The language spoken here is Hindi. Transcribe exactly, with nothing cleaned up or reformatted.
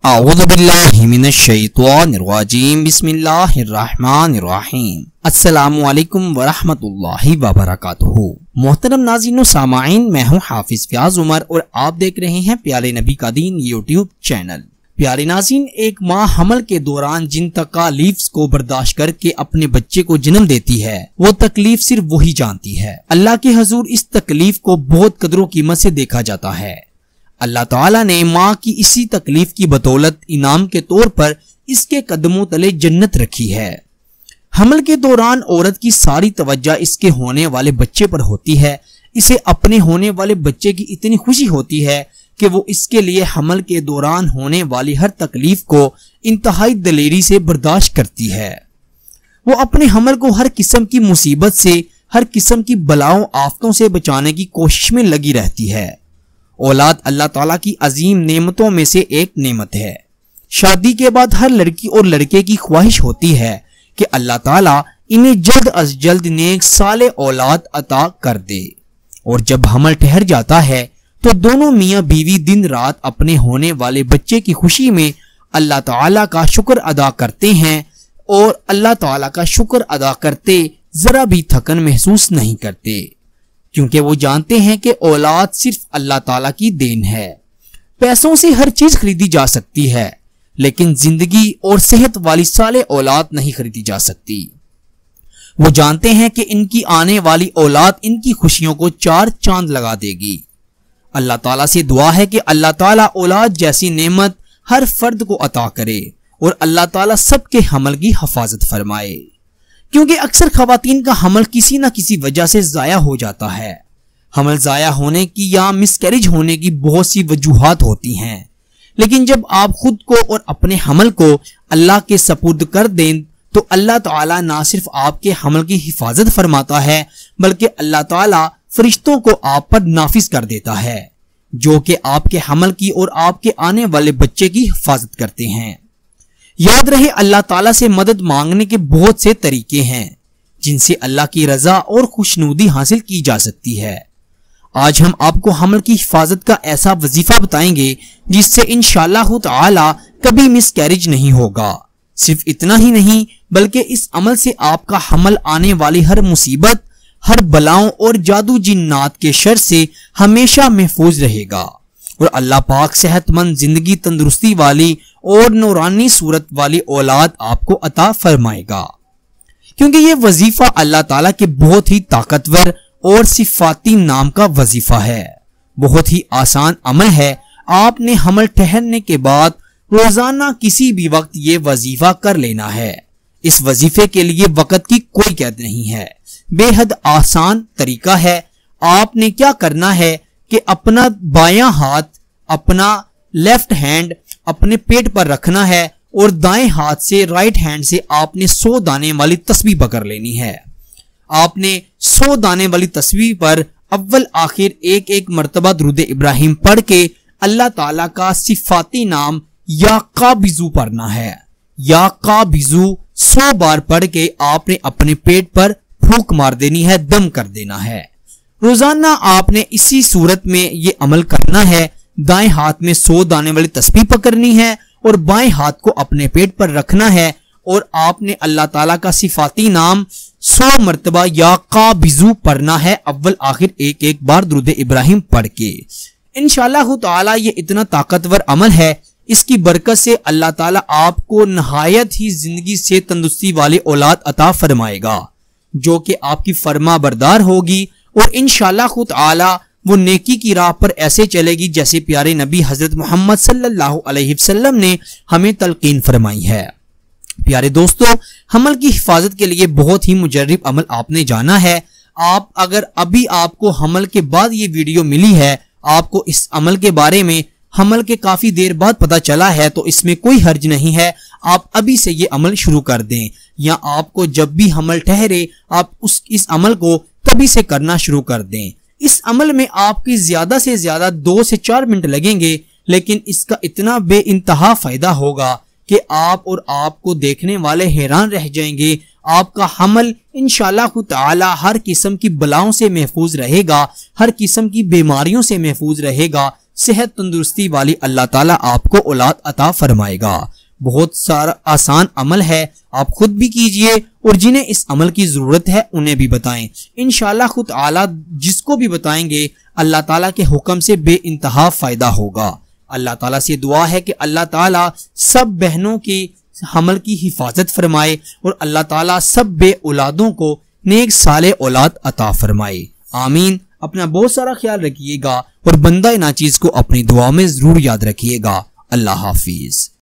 औज़ु बिल्लाहि मिनश शैतानिर रजीम बिस्मिल्लाहिर्रहमानिर्रहीम। अस्सलामु अलैकुम वरहमतुल्लाहि वबरकातुहू। मोहतरम नाज़रीन व सामाईन, मैं हूँ हाफिज फयाज उमर और आप देख रहे हैं प्यारे नबी का दीन यूट्यूब चैनल। प्यारे नाज़रीन, एक माँ हमल के दौरान जिन तकालीफ को बर्दाश्त करके अपने बच्चे को जन्म देती है, वो तकलीफ सिर्फ वही जानती है। अल्लाह के हुजूर इस तकलीफ को बहुत कदरों कीमत से देखा जाता है। अल्लाह ताला ने माँ की इसी तकलीफ की बदौलत इनाम के तौर पर इसके कदमों तले जन्नत रखी है। हमल के दौरान औरत की सारी तवज्जो इसके होने वाले बच्चे पर होती है। इसे अपने होने वाले बच्चे की इतनी खुशी होती है कि वो इसके लिए हमल के दौरान होने वाली हर तकलीफ को इंतहाई दलेरी से बर्दाश्त करती है। वो अपने हमल को हर किस्म की मुसीबत से, हर किस्म की बलाओं आफतों से बचाने की कोशिश में लगी रहती है। औलाद अल्लाह ताला की अजीम नेमतों में से एक नेमत है। शादी के बाद हर लड़की और लड़के की ख्वाहिश होती है कि अल्लाह ताला इन्हें जल्द अज जल्द नेक साले औलाद अता कर दे। और जब हमल ठहर जाता है तो दोनों मियाँ बीवी दिन रात अपने होने वाले बच्चे की खुशी में अल्लाह ताला का शुक्र अदा करते हैं और अल्लाह ताला का शुक्र अदा करते जरा भी थकन महसूस नहीं करते, क्योंकि वो जानते हैं कि औलाद सिर्फ अल्लाह ताला की देन है। पैसों से हर चीज खरीदी जा सकती है, लेकिन जिंदगी और सेहत वाली साले औलाद नहीं खरीदी जा सकती। वो जानते हैं कि इनकी आने वाली औलाद इनकी खुशियों को चार चांद लगा देगी। अल्लाह ताला से दुआ है कि अल्लाह ताला औलाद जैसी नेमत हर फर्द को अता करे और अल्लाह ताला सबके हमल की हिफाजत फरमाए, क्योंकि अक्सर खवातीन का हमल किसी न किसी वजह से जाया हो जाता है। हमल जाया होने की या मिसकैरेज होने की बहुत सी वजूहात होती हैं, लेकिन जब आप खुद को और अपने हमल को अल्लाह के सपुर्द कर दें तो अल्लाह ताला ना सिर्फ आपके हमल की हिफाजत फरमाता है, बल्कि अल्लाह ताला फरिश्तों को आप पर नाफिज कर देता है, जो कि आपके हमल की और आपके आने वाले बच्चे की हिफाजत करते हैं। याद रहे, अल्लाह ताला से मदद मांगने के बहुत से तरीके हैं जिनसे अल्लाह की रजा और खुशनुदी हासिल की जा सकती है। आज हम आपको हमल की हिफाजत का ऐसा वजीफा बताएंगे जिससे इंशाअल्लाह ताला कभी मिसकैरेज नहीं होगा। सिर्फ इतना ही नहीं, बल्कि इस अमल से आपका हमल आने वाली हर मुसीबत, हर बलाओं और जादू जिन्नात के शर से हमेशा महफूज रहेगा और अल्लाह पाक सेहतमंद जिंदगी, तंदुरुस्ती वाली और नूरानी सूरत वाली औलाद आपको अता फरमाएगा। क्योंकि ये वजीफा अल्लाह ताला के बहुत ही ताकतवर और सिफाती नाम का वजीफा है। बहुत ही आसान अमल है। आपने हमल ठहरने के बाद रोजाना किसी भी वक्त ये वजीफा कर लेना है। इस वजीफे के लिए वक्त की कोई कैद नहीं है, बेहद आसान तरीका है। आपने क्या करना है कि अपना बायां हाथ, अपना लेफ्ट हैंड अपने पेट पर रखना है और दाएं हाथ से, राइट हैंड से आपने सौ दाने वाली तस्बीह पकड़ लेनी है। आपने सौ दाने वाली तस्बीह पर अव्वल आखिर एक एक मर्तबा दुरूद इब्राहिम पढ़ के अल्लाह ताला का सिफाती नाम या काबिजू पढ़ना है। या काबिजू सौ बार पढ़ के आपने अपने पेट पर फूंक मार देनी है, दम कर देना है। रोजाना आपने इसी सूरत में ये अमल करना है। दाएं हाथ में सौ दाने वाली तस्बीह पकड़नी है और बाएं हाथ को अपने पेट पर रखना है और आपने अल्लाह ताला का सिफाती नाम सौ मर्तबा या काबिजू पढ़ना है, अव्वल आखिर एक एक बार दुरूद इब्राहिम पढ़ के। इंशाअल्लाह ताला ये इतना ताकतवर अमल है, इसकी बरकत से अल्लाह ताला आपको नहायत ही जिंदगी से तंदुरुस्ती वाली औलाद अता फरमाएगा, जो कि आपकी फरमा बरदार होगी और इंशाअल्लाह ताला वो नेकी की राह पर ऐसे चलेगी जैसे प्यारे नबी हजरत मोहम्मद सल्लल्लाहु अलैहि वसल्लम ने हमें तलकीन फरमाई है। प्यारे दोस्तों, हमल की हिफाजत के लिए बहुत ही मुजर्रिब अमल आपने जाना है। आप अगर अभी आपको हमल के बाद ये वीडियो मिली है, आपको इस अमल के बारे में हमल के काफी देर बाद पता चला है, तो इसमें कोई हर्ज नहीं है। आप अभी से ये अमल शुरू कर दें, या आपको जब भी हमल ठहरे आप उस इस अमल को तभी से करना शुरू कर दें। इस अमल में आपकी ज्यादा से ज्यादा दो से चार मिनट लगेंगे, लेकिन इसका इतना बेइंतहा फायदा होगा कि आप और आपको देखने वाले हैरान रह जाएंगे। आपका हमल इंशाअल्लाह ताला हर किस्म की बलाओं से महफूज रहेगा, हर किस्म की बीमारियों से महफूज रहेगा, सेहत तंदुरुस्ती वाली अल्लाह ताला आपको औलाद अता फरमाएगा। बहुत सारा आसान अमल है, आप खुद भी कीजिए और जिन्हें इस अमल की जरूरत है उन्हें भी बताएं। इंशाअल्लाह खुद आला जिसको भी बताएंगे अल्लाह ताला के हुक्म से बेइंतहा फायदा होगा। अल्लाह ताला से दुआ है कि अल्लाह ताला सब बहनों की हमल की हिफाजत फरमाए और अल्लाह ताला सब बे औलादों को नेक साले औलाद अता फरमाए। आमीन। अपना बहुत सारा ख्याल रखिएगा और बंदा नाचीज को अपनी दुआ में जरूर याद रखिएगा। अल्लाह हाफिज।